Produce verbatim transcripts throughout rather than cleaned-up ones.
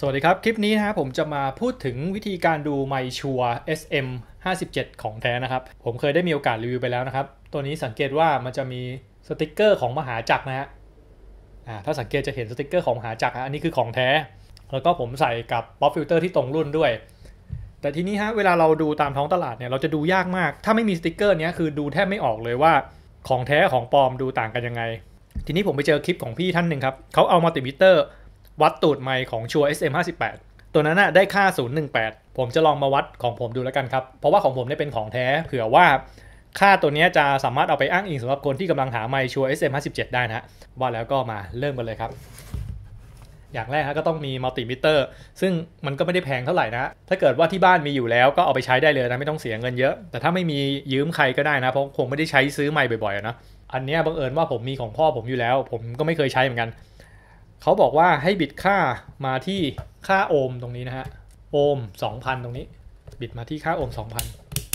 สวัสดีครับคลิปนี้นะครับผมจะมาพูดถึงวิธีการดูไมชัว เอส เอ็ม ห้าสิบเจ็ด ของแท้นะครับผมเคยได้มีโอกาสรีวิวไปแล้วนะครับตัวนี้สังเกตว่ามันจะมีสติกเกอร์ของมหาจักรนะฮะอ่าถ้าสังเกตจะเห็นสติกเกอร์ของมหาจักรอันนี้คือของแท้แล้วก็ผมใส่กับป๊อปฟิลเตอร์ที่ตรงรุ่นด้วยแต่ทีนี้ฮะเวลาเราดูตามท้องตลาดเนี่ยเราจะดูยากมากถ้าไม่มีสติกเกอร์นี้คือดูแทบไม่ออกเลยว่าของแท้ของปลอมดูต่างกันยังไงทีนี้ผมไปเจอคลิปของพี่ท่านหนึ่งครับเขาเอามัลติมิเตอร์วัดตูดไมค์ของชัว เอส เอ็ม ห้าสิบแปดตัวนั้นน่ะได้ค่าศูนย์ หนึ่ง แปดผมจะลองมาวัดของผมดูแล้วกันครับเพราะว่าของผมเนี่ยเป็นของแท้เผื่อว่าค่าตัวนี้จะสามารถเอาไปอ้างอิงสำหรับคนที่กำลังหาไมค์ชัว เอส เอ็ม ห้าสิบเจ็ดได้นะว่าแล้วก็มาเริ่มกันเลยครับอย่างแรกก็ต้องมีมัลติมิเตอร์ซึ่งมันก็ไม่ได้แพงเท่าไหร่นะถ้าเกิดว่าที่บ้านมีอยู่แล้วก็เอาไปใช้ได้เลยนะไม่ต้องเสียเงินเยอะแต่ถ้าไม่มียืมใครก็ได้นะเพราะคงไม่ได้ใช้ซื้อไมค์บ่อยๆนะอันนี้บังเอิญว่าผมมีของพ่อผมอยู่แล้วผมก็ไม่เคยใช้เหมือนกันเขาบอกว่าให้บิดค่ามาที่ค่าโอห์มตรงนี้นะฮะโอห์ม สองพัน ตรงนี้บิดมาที่ค่าโอห์ม สองพัน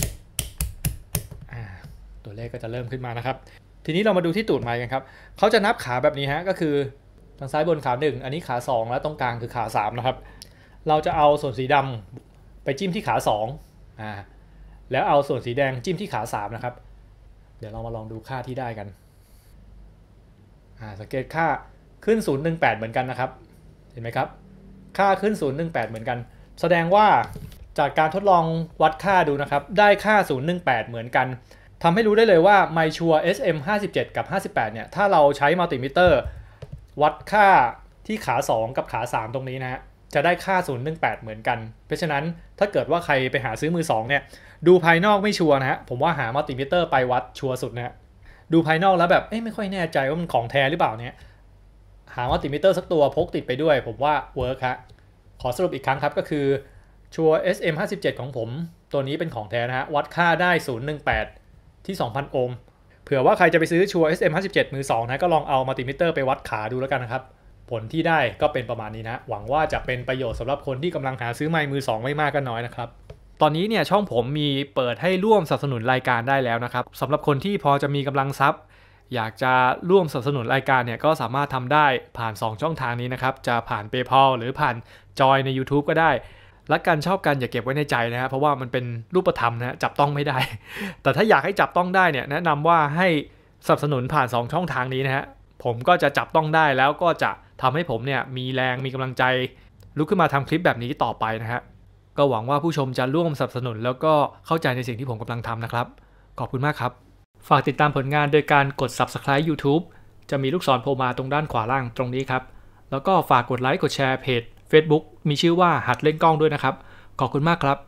อ่าตัวเลขก็จะเริ่มขึ้นมานะครับทีนี้เรามาดูที่ตูดไมค์กันครับเขาจะนับขาแบบนี้ฮะก็คือทางซ้ายบนขาหนึ่งอันนี้ขาสองแล้วตรงกลางคือขาสามนะครับเราจะเอาส่วนสีดำไปจิ้มที่ขาสองอ่าแล้วเอาส่วนสีแดงจิ้มที่ขาสามนะครับเดี๋ยวเรามาลองดูค่าที่ได้กันอ่าสังเกตค่าขึ้นศูนย์ หนึ่ง แปดเหมือนกันนะครับเห็นไหมครับค่าขึ้นศูนย์ หนึ่ง แปดเหมือนกันแสดงว่าจากการทดลองวัดค่าดูนะครับได้ค่าศูนย์ หนึ่ง แปดเหมือนกันทำให้รู้ได้เลยว่า MySure เอส เอ็ม ห้าสิบเจ็ด กับ ห้าสิบแปดเนี่ยถ้าเราใช้มัลติมิเตอร์วัดค่าที่ขาสองกับขาสามตรงนี้นะฮะจะได้ค่าศูนย์ หนึ่ง แปดเหมือนกันเพราะฉะนั้นถ้าเกิดว่าใครไปหาซื้อมือสองเนี่ยดูภายนอกไม่ชัวร์นะฮะผมว่าหามัลติมิเตอร์ไปวัดชัวร์สุดนะฮะดูภายนอกแล้วแบบเอ๊ะไม่ค่อยแน่ใจว่ามันของแท้หรือเปล่าเนี่ยหามัลติมิเตอร์สักตัวพกติดไปด้วยผมว่าเวิร์คฮะขอสรุปอีกครั้งครับก็คือชัวร์ เอส เอ็ม ห้าสิบเจ็ด ของผมตัวนี้เป็นของแท้นะฮะวัดค่าได้ศูนย์ หนึ่ง แปดที่ สองพัน โอห์มเผื่อว่าใครจะไปซื้อชัวร์ เอส เอ็ม ห้าสิบเจ็ด มือสองนะก็ลองเอามัลติมิเตอร์ไปวัดขาดูแล้วกันนะครับผลที่ได้ก็เป็นประมาณนี้นะหวังว่าจะเป็นประโยชน์สำหรับคนที่กำลังหาซื้อไมค์มือสองไม่มากก็น้อยนะครับตอนนี้เนี่ยช่องผมมีเปิดให้ร่วมสนับสนุนรายการได้แล้วนะครับสำหรับคนที่พอจะมีกำลังทรัพย์อยากจะร่วมสนับสนุนรายการเนี่ยก็สามารถทำได้ผ่านสองช่องทางนี้นะครับจะผ่าน PayPal หรือผ่านจอยใน YouTube ก็ได้รักกันชอบกันอย่าเก็บไว้ในใจนะฮะเพราะว่ามันเป็นรูปธรรมนะจับต้องไม่ได้แต่ถ้าอยากให้จับต้องได้เนี่ยแนะนำว่าให้สนับสนุนผ่านสองช่องทางนี้นะฮะผมก็จะจับต้องได้แล้วก็จะทำให้ผมเนี่ยมีแรงมีกำลังใจลุกขึ้นมาทำคลิปแบบนี้ต่อไปนะฮะก็หวังว่าผู้ชมจะร่วมสนับสนุนแล้วก็เข้าใจในสิ่งที่ผมกำลังทำนะครับขอบคุณมากครับฝากติดตามผลงานโดยการกด Subscribe YouTube จะมีลูกศรโผล่มาตรงด้านขวาล่างตรงนี้ครับแล้วก็ฝากกดไลค์กดแชร์เพจ Facebook มีชื่อว่าหัดเล่นกล้องด้วยนะครับขอบคุณมากครับ